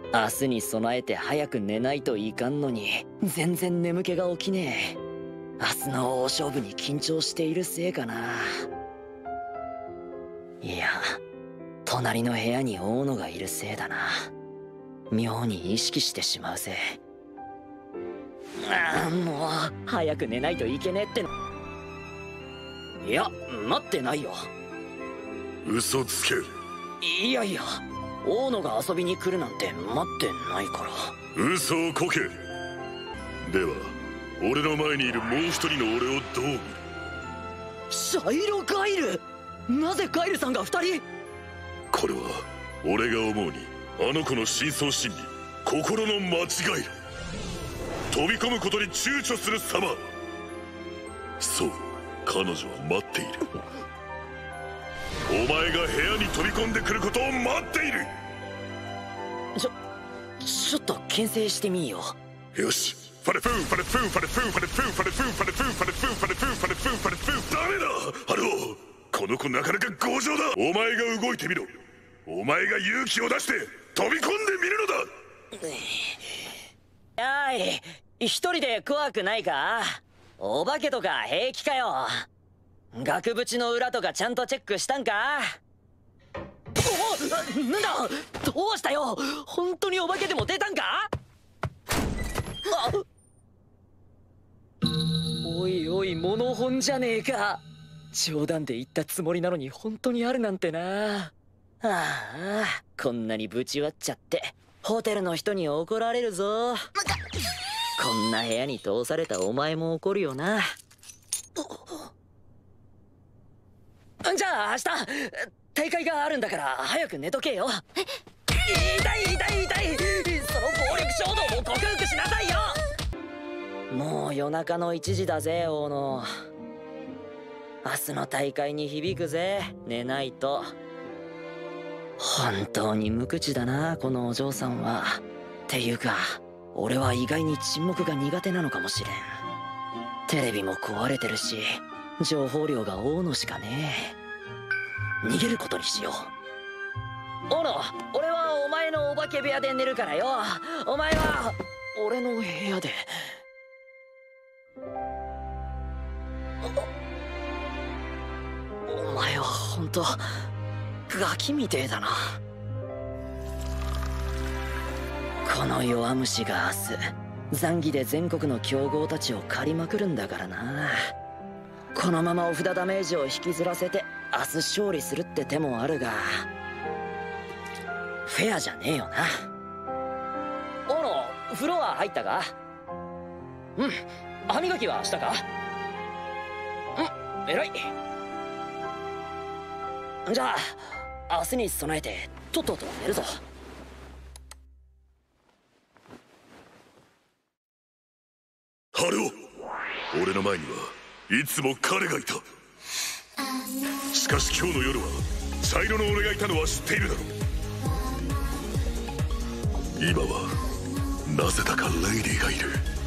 明日に備えて早く寝ないといかんのに全然眠気が起きねえ。明日の大勝負に緊張しているせいかな。いや、隣の部屋に大野がいるせいだな。妙に意識してしまうぜ。もう早く寝ないといけねえっての。いや、待ってないよ。 嘘つけ。 いやいや、大野が遊びに来るなんて待ってないから。 嘘をこけ。では俺の前にいるもう一人の俺をどう見る？ シャイロガイル。なぜガイルさんが二人？ これは俺が思うにあの子の深層心理、心の間違い。飛び込むことに躊躇する様。そう、彼女は待っている。お前が部屋に飛び込んでくることを待っている。 ちょっと牽制してみよう。よし。ファレフーファレフーファレフーファレフーファレフーファレフーファレフーファレフーファレフーファレフー。ダメだハロー、この子なかなか強情だ。お前が動いてみろ。お前が勇気を出して飛び込んでみるのだ。 やい、一人で怖くないか？お化けとか平気かよ。額縁の裏とかちゃんとチェックしたんか？お、なんだ、どうしたよ。本当にお化けでも出たんか？おいおい、モノホンじゃねえか。冗談で言ったつもりなのに本当にあるなんてな。ああ、こんなにぶち割っちゃってホテルの人に怒られるぞ。こんな部屋に通されたお前も怒るよな。じゃあ明日大会があるんだから早く寝とけよ。痛い痛い痛い。その暴力衝動も克服しなさいよ。もう夜中の1時だぜ大野。明日の大会に響くぜ、寝ないと。本当に無口だなこのお嬢さんは。っていうか俺は意外に沈黙が苦手なのかもしれん。テレビも壊れてるし情報量が大野しかねえ。逃げることにしよう。大野、俺はお前のお化け部屋で寝るからよ。お前は俺の部屋で。お前は本当ガキみてえだな。この弱虫が明日残儀で全国の強豪たちを狩りまくるんだからな。このままお札ダメージを引きずらせて明日勝利するって手もあるがフェアじゃねえよな。大野、風呂は入ったか？うん。歯磨きはしたか？うん、偉い。じゃあ明日に備えてとっとと寝るぞ。 ハロー、俺の前にはいつも彼がいた。しかし今日の夜は茶色の俺がいたのは知っているだろう。今はなぜだかレイディがいる。